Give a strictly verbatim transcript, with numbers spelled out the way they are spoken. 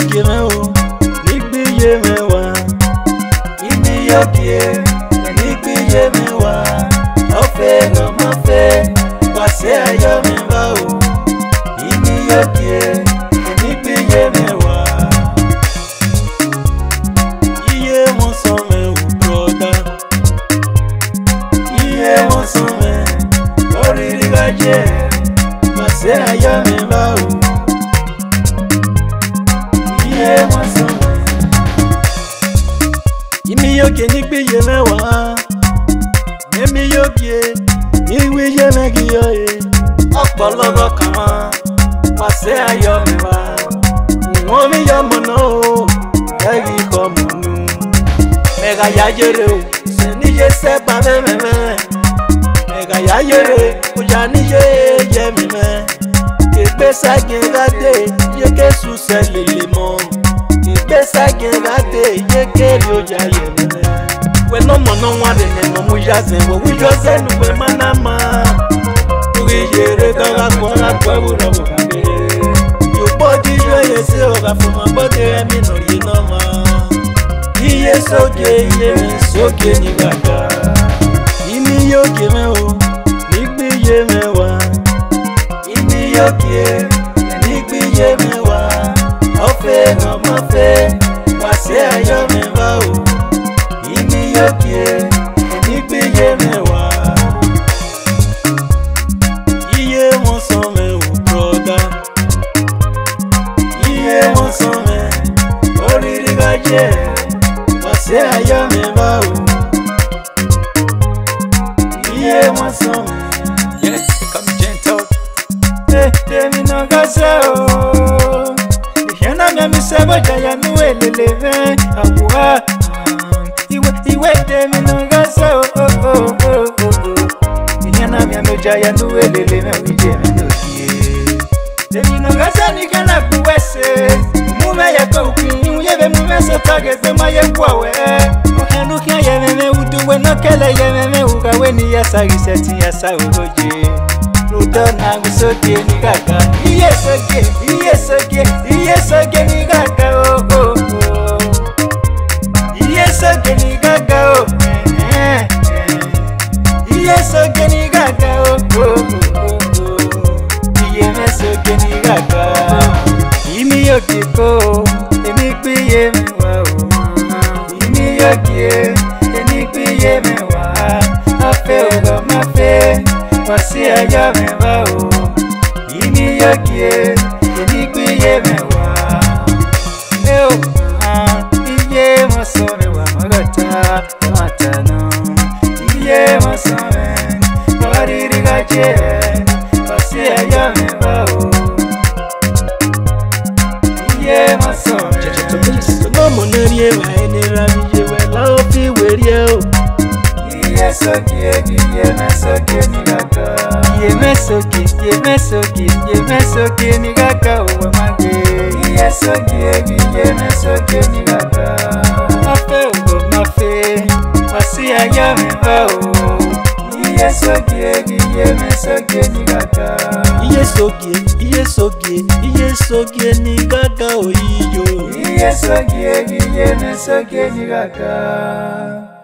yoke me o, nigbi ye me wa. Imi yoke, nigbi ye me wa. Ofe no ma fe, wase ayo me ba o. Imi yoke, nigbi ye me wa. Iye mo so me o brother. Iye mo so me, ori rigaje, wase ayo me ba o. Imi yoke nigbi ye me wa. Emi yoke niwi ye me gi yo e. Ọ̀pọ̀lọpọ̀ kan wase ayo me wa. Wọ́n mi yo mo no egi ko mo nu. Mega ya yere o, se ni ye se pa me me me. Mega ya yere o ja ni ye ye me me. Ke sa gen gade ye ke su se lele mo. Besa gengate ye keri oja yeme. We no mo no wa de no mu yaze wo wi jose nu we manama. Uri yere da la ko la ko bu no ka be. Yo body yo ye se o ga fo ma body e mi no ye no ma. Iye soke iye mi soke ni gaga. Imi yo ke me o, nigbi ye me wa. Imi yo ke, nigbi ye me wa. Ofe no ma fe, wase ayo me ba o. Imi yoke, nigbi ye me wa. Iye mo so me o brother. Iye mo so me, ori rigaje, wase ayo me ba o. Iye mo so me. Yes, come gentle. Eh, temi no gase o. Yana mi sebo jaya nu eleleve awa. Iwe iwe de mi no gase o o o o o. Yana mi no jaya nu eleleve mi de mi no die. De mi no gase ni kana kuwese. Mu me ya ko kin ye be mu me so target be ma ye kwawe. O kanu kan ye me me udu we no kele ye me me u ka we ni ya sa reset ya sa oje. Udona gusoke ni gaga. Iye soke, iye soke, iye soke ni gaga oh oh oh. Iye soke ni gaga oh. Iye soke ni gaga oh oh oh. Iye me soke ni gaga. Imi yoke ko, emi pe ye me wa oh. Imi yoke, emi pe ye me wa. Afe o ma fe. Wase ayo me ba o. Imi yoke, enigbi ye me wa. Me o ah, iye mo so me wa magata, mata no. Iye mo so me, ori rigaje. Wase ayo me ba o. Iye mo so me. No mo no rie wa eni ra mi je we la o fi we rie o. Iye soke, iye me soke ni gaga. Iye me soke, iye me soke, iye me soke ni gaga o mage. Iye soke, iye me soke ni gaga. Afe o ma fe, wase ayo me ba o. Iye soke, iye me soke ni gaga. Iye soke, iye soke, iye soke ni gaga o iyo. Iye soke, iye me soke ni gaga.